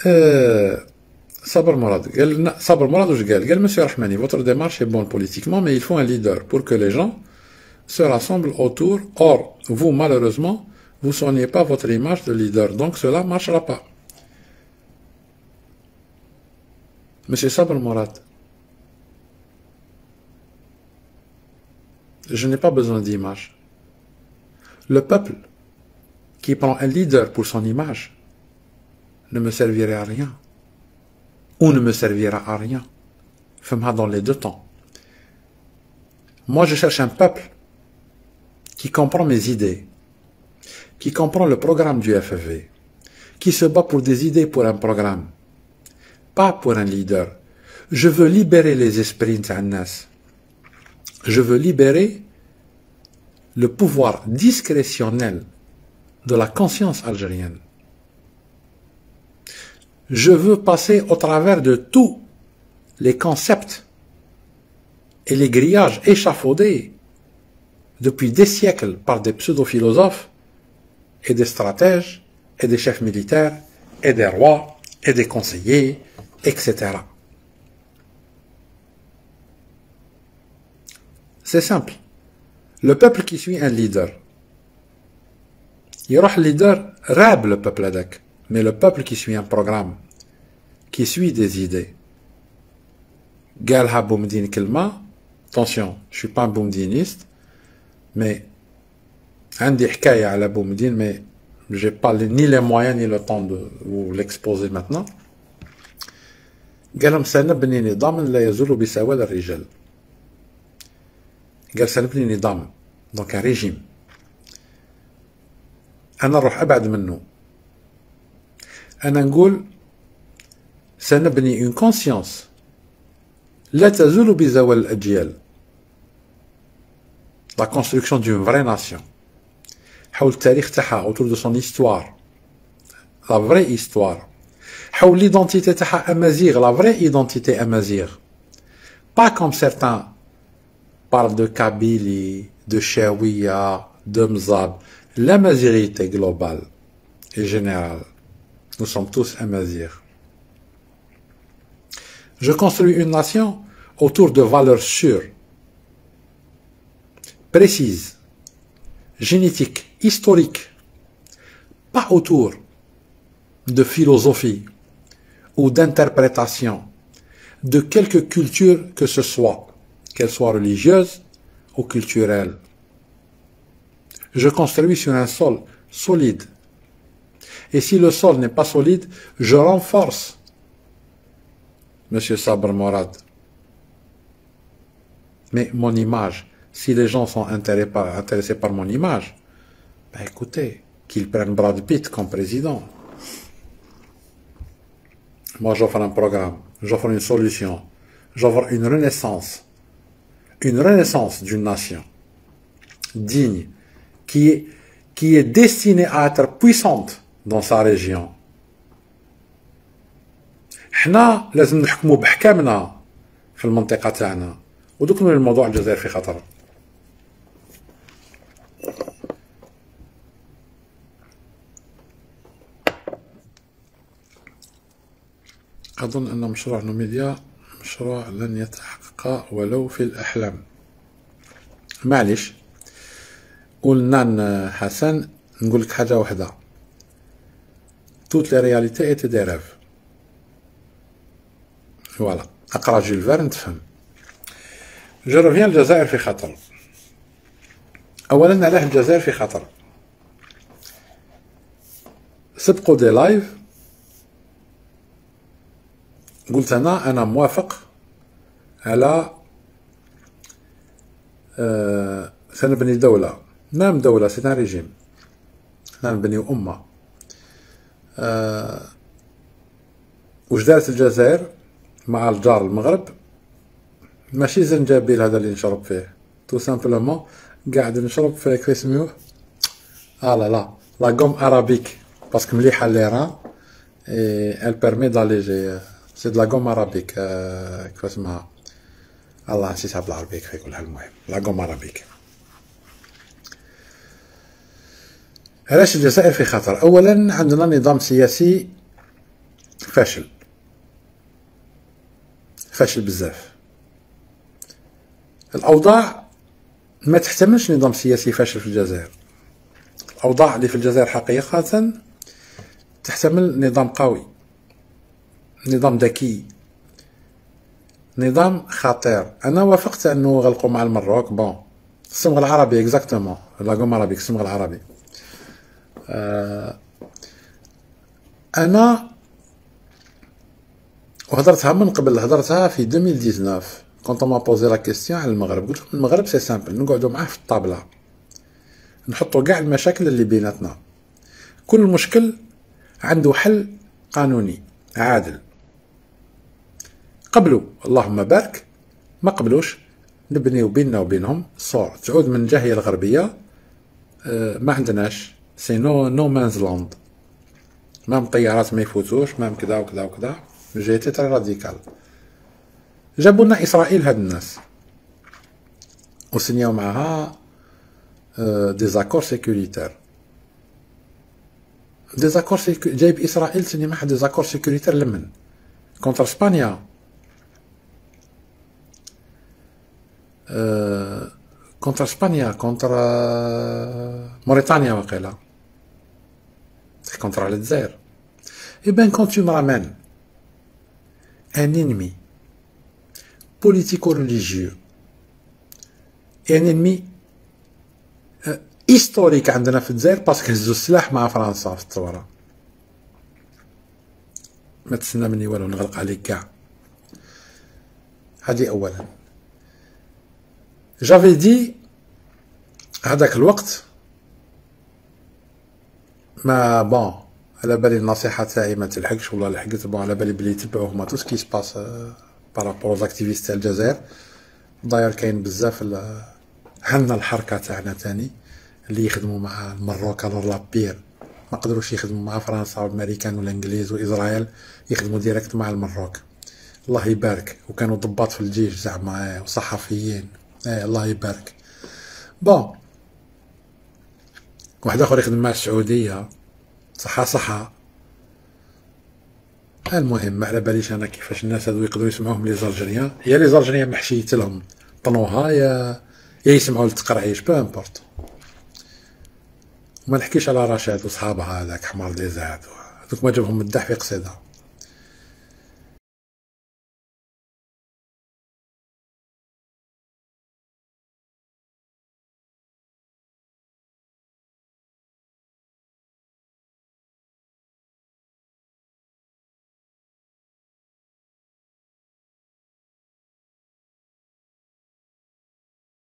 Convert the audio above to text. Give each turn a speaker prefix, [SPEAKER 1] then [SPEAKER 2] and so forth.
[SPEAKER 1] Saber Morad واش قال Monsieur Rahmani, votre démarche est bonne politiquement, mais il faut un leader pour que les gens se rassemblent autour. Or, vous, malheureusement, vous ne soignez pas votre image de leader, donc cela ne marchera pas. Monsieur Saber Morad, je n'ai pas besoin d'image. Le peuple qui prend un leader pour son image ne me servirait à rien. Ou ne me servira à rien. Fais-moi dans les deux temps. Moi, je cherche un peuple qui comprend mes idées, qui comprend le programme du FFV, qui se bat pour des idées pour un programme, pas pour un leader. Je veux libérer les esprits d'Annas. Je veux libérer le pouvoir discrétionnel de la conscience algérienne. Je veux passer au travers de tous les concepts et les grillages échafaudés depuis des siècles par des pseudo-philosophes et des stratèges et des chefs militaires et des rois et des conseillers, etc. C'est simple. Le peuple qui suit un leader, il y aura un leader, rab le peuple adek. Mais le peuple qui suit un programme, qui suit des idées, Galha Boumdine Kelma, attention, je ne suis pas un boumdiniste, mais Andi Hkaya à la Boumdine, mais je n'ai pas ni les moyens ni le temps de vous l'exposer maintenant. قالهم سنبني نظاما لا يزول بسواد الرجال. قال سنبني نظام دونك ان ريجيم انا نروح ابعد منه. أنا نقول سنبني une conscience لا تزول بزوال الأجيال. La construction d'une vraie nation. حول التاريخ تاعها autour de son histoire. La vraie histoire. حول l'identité تاعها أمازيغ. La vraie identité أمازيغ. Pas comme certains parlent de Kabylie, de Chaouia, de Mzab. L'amazirité globale et générale. Nous sommes tous Amazirs. Je construis une nation autour de valeurs sûres, précises, génétiques, historiques, pas autour de philosophie ou d'interprétation de quelque culture que ce soit, qu'elle soit religieuse ou culturelle. Je construis sur un sol solide. Et si le sol n'est pas solide, je renforce. Monsieur Saber Morad. Mais mon image, si les gens sont intéressés par mon image, ben écoutez, qu'ils prennent Brad Pitt comme président. Moi, j'offre un programme, j'offre une solution, j'offre une renaissance d'une nation digne, qui est destinée à être puissante dans sa région. حنا لازم نحكموا بحكامنا في المنطقة تاعنا ودوك من الموضوع الجزائر في خطر. أظن أن مشروع نوميديا مشروع لن يتحقق ولو في الأحلام. معليش قلنا حسن نقول لك حاجة واحدة. Toutes les réalités étaient des rêves. Voilà. أقرأ جيل فيرن تفهم. Je reviens الجزائر في خطر. أولا علاه الجزائر في خطر. سبقوا دي لايف قلت أنا موافق على سنبني دولة. نعم دولة سي ان ريجيم. نبني أمة. وش دارت الجزائر مع الجار المغرب؟ ماشي زنجبيل هذا اللي نشرب فيه، تو سامبلومون قاعد نشرب في كيف يسميوه؟ لا غوم ارابيك باسكو مليحه ليران اي ال بيرمي داليجي سي دو لا غوم ارابيك كيف اسمها؟ الله نسيتها بالعربية كيف يقولها. المهم لا غوم ارابيك. علاش الجزائر في خطر؟ اولا عندنا نظام سياسي فاشل، فاشل بزاف. الأوضاع ما تحتملش نظام سياسي فاشل في الجزائر. الأوضاع اللي في الجزائر حقيقة تحتمل نظام قوي، نظام ذكي، نظام خطير. أنا وافقت أنه غلقوا مع المروك. بون الصمغ العربي اكزاكتومون، لاغوم عربي الصمغ العربي. أنا وهضرتها من قبل، هضرتها في 2019 كونت ما بوزي لا كيستيون على المغرب. قلت لهم المغرب سي سامبل، نقعدوا معاه في الطابله، نحطوا كاع المشاكل اللي بيناتنا، كل مشكل عنده حل قانوني عادل. قبلوا اللهم بارك، ما قبلوش نبنيو بيننا وبينهم سور تعود من الجاهية الغربية. ما عندناش سي نو مانز لاند، مام طيارات ما يفوتوش، مام كذا وكذا وكذا. جيتي ترى راديكال. جابوا لنا اسرائيل هاد الناس وسنياو معها ديزاكور سيكوريتير. ديزاكور جايب اسرائيل سني معها ديزاكور سيكوريتير لمن كونتر اسبانيا، كونتر اسبانيا، كونتر موريتانيا وقيلا، كونتر على الجزائر. يبان كونت tu me ramènes un ennemi politico-religieux et un ennemi historique عندنا في الجزائر باسكو هزو السلاح مع فرنسا في الثورة. ما تسنى مني والو، نغلق عليك كاع. هذه أولا. جافي دي هذاك الوقت ما بون على بالي النصيحة تاعي ما تلحقش والله لحقت. بون على بالي بلي يتبعوا هما تو سكي سباس بارابور زاكتيفيست تاع الجزائر. داير كاين بزاف عندنا الحركة تاعنا تاني اللي يخدموا مع المروك على لابير، ما قدروش يخدموا مع فرنسا والامريكان والانجليز واسرائيل، يخدموا ديريكت مع المروك. الله يبارك. وكانوا ضباط في الجيش زعما وصحفيين. الله يبارك. بون واحد اخر يخدم مع السعوديه، صحة. المهم ما على باليش انا كيفاش الناس هذو يقدروا يسمعوهم لي زالجيريان. يا لي زالجيريان محشيت لهم طنوها، يا يسمعوا للتقرعيش، بو امبورت. وما نحكيش على رشاد وصحابها هذاك حمار ديزاد، هذوك ما جابهم الدح في قصيده.